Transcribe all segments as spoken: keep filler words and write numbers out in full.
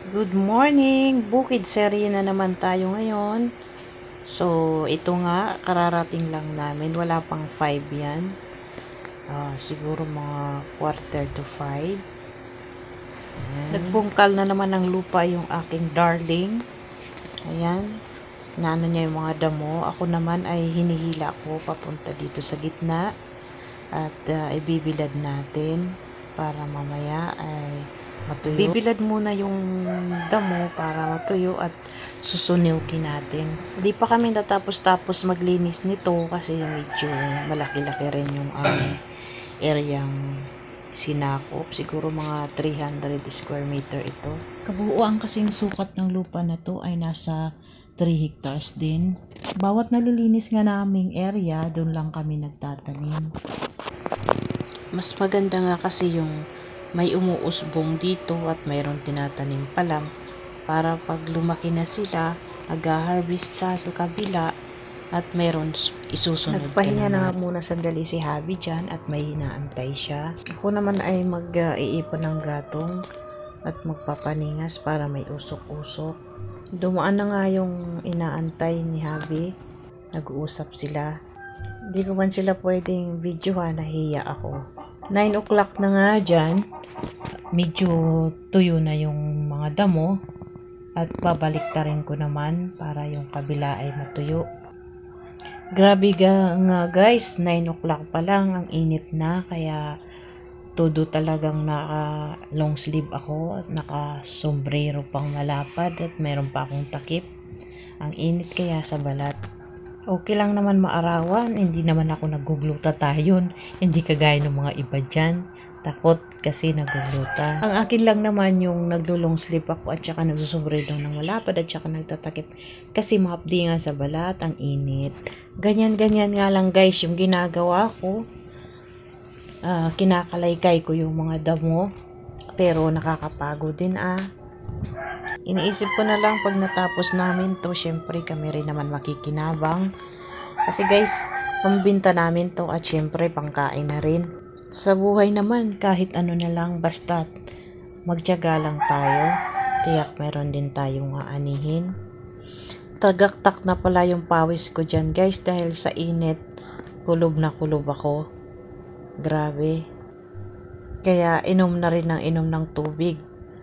Good morning! Bukid serye na naman tayo ngayon. So, ito nga, kararating lang namin. Wala pang five yan. Uh, siguro mga quarter to five. Ayan. Nagbungkal na naman ng lupa yung aking darling. Ayan. Naano niya yung mga damo. Ako naman ay hinihila ko papunta dito sa gitna. At uh, ibibilad natin para mamaya ay matuyo. Bibilad muna yung damo para matuyo at susunugin natin. Di pa kami natapos-tapos maglinis nito kasi medyo malaki-laki rin yung aming areang sinakop. Siguro mga three hundred square meter ito. Kabuuan kasing sukat ng lupa na to ay nasa three hectares din. Bawat nalilinis nga naming area, doon lang kami nagtatanim. Mas maganda nga kasi yung may umuusbong dito at mayroon tinatanim pa lang para pag lumaki na sila, nag-harvest sa sa kabila at mayroon isusunod. Nagpahinga na nga muna sandali si Habi dyan at may hinaantay siya. Ako naman ay mag-iipon ng gatong at magpapaningas para may usok-usok. Dumaan na nga yung inaantay ni Habi. Nag-uusap sila. Hindi ko man sila pwedeng videohan, nahiya ako. nine o'clock na nga dyan. Medyo tuyo na yung mga damo. At babaliktarin ko naman para yung kabila ay matuyo. Grabe ga, nga guys, nine o'clock pa lang. Ang init na. Kaya todo talagang naka long sleeve ako. At naka sombrero pang malapad. At meron pa akong takip. Ang init kaya sa balat. Okay lang naman maarawan, hindi naman ako nagugluta tayon, hindi kagaya ng mga iba dyan, takot kasi nagugluta. Ang akin lang naman yung naglulong sleep ako at saka nagsusubredo ng malapad at saka nagtatakip kasi mahapdi nga sa balat, ang init. Ganyan-ganyan nga lang guys yung ginagawa ko, uh, kinakalaykay ko yung mga damo, pero nakakapagod din ah. Iniisip ko na lang pag natapos namin to, syempre kami rin naman makikinabang. Kasi guys, pambinta namin to at syempre pangkain na rin. Sa buhay naman, kahit ano na lang, basta magtiyaga lang tayo. Tiyak meron din tayong aanihin. Tagaktak na pala yung pawis ko dyan guys dahil sa init, kulob na kulob ako. Grabe. Kaya inom na rin ng inom ng tubig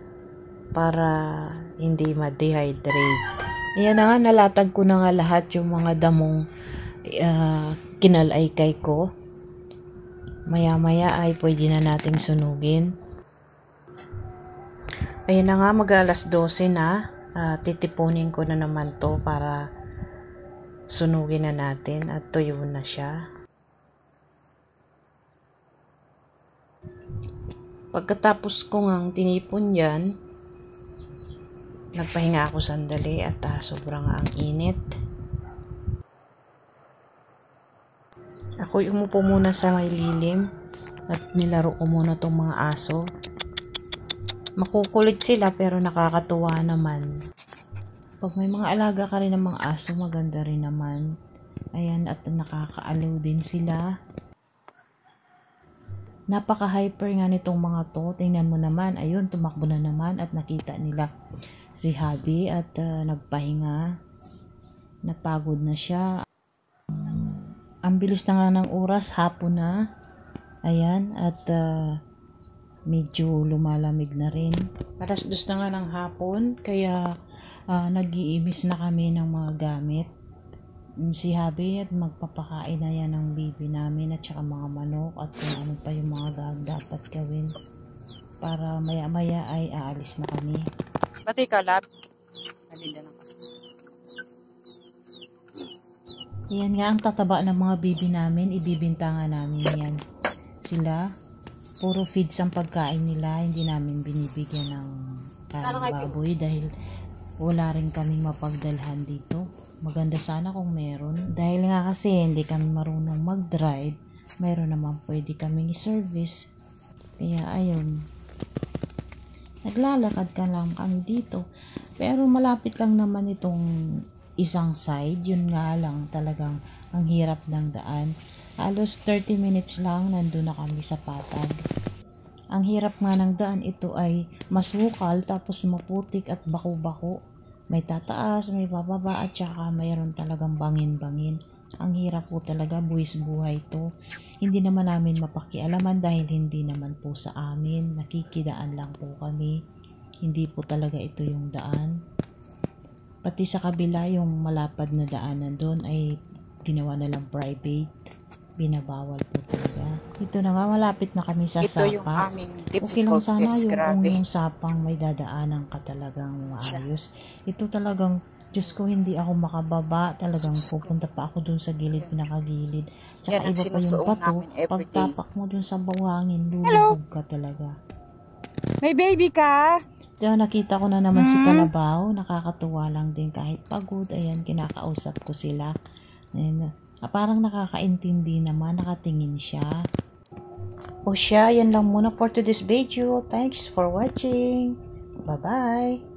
para hindi ma-dehydrate. Ayan na nga, nalatag ko na nga lahat yung mga damong uh, kinalaykay ko. Maya-maya ay pwede na nating sunugin. Ayan na nga, mag-alas dose na. Uh, titipunin ko na naman to para sunugin na natin at tuyo na siya. Pagkatapos ko ngang tinipon yan, nagpahinga ako sandali at uh, sobrang ang init. Ako umupo muna sa may lilim at nilaro ko muna tong mga aso. Makukulit sila pero nakakatuwa naman. Pag may mga alaga ka rin ng mga aso, maganda rin naman. Ayan, at nakakaaliw din sila. Napaka-hyper nga nitong mga to. Tingnan mo naman, ayun, tumakbo na naman at nakita nila si Habi at uh, nagpahinga. Napagod na siya. Um, ang bilis na nga ng oras, hapon na. Ayan, at uh, medyo lumalamig na rin. Alas dos na nga ng hapon, kaya uh, nag-iimis na kami ng mga gamit. Si Habi at magpapakain na yan ng baby namin at saka mga manok at kung ano pa yung mga dapat gawin. Para maya-maya ay aalis na kami. Pati ka, lab. Nalinda na ka. Yan nga ang tataba ng mga baby namin. Ibibinta nga namin yan. Sila, puro feeds ang pagkain nila. Hindi namin binibigyan ng karang baboy dahil wala rin kaming mapagdalhan dito. Maganda sana kung meron. Dahil nga kasi hindi kami marunong mag-drive, meron naman pwede kaming i-service. Kaya ayun. Naglalakad ka lang kami dito. Pero malapit lang naman itong isang side. Yun nga lang talagang ang hirap ng daan. Halos thirty minutes lang nandun na kami sa patag. Ang hirap nga ng daan, ito ay masukal tapos maputik at bako-bako. May tataas, may bababa at saka mayroon talagang bangin-bangin. Ang hirap po talaga, buwis buhay to. Hindi naman namin mapakialaman dahil hindi naman po sa amin. Nakikidaan lang po kami. Hindi po talaga ito yung daan. Pati sa kabila, yung malapad na daanan doon ay ginawa na lang private. Binabawal po talaga. Ito na nga, malapit na kami sa Ito yung sapa. aming Okay lang sana difficulties, yung, grabe. yung sapang may dadaanan ka talagang maayos. Ito talagang, Diyos ko, hindi ako makababa. Talagang pupunta pa ako dun sa gilid, pinakagilid. Tsaka Yan ang iba pa yung sinusuong bato. namin everyday. Pagtapak mo dun sa bawangin, lulubog ka talaga. May baby ka? Diyan, nakita ko na naman si Kalabaw. Nakakatuwa lang din kahit pagod. Ayan, kinakausap ko sila. Ayan, ah, parang nakakaintindi naman. Nakatingin siya. O siya, yan lang muna for today's video. Thanks for watching. Bye-bye.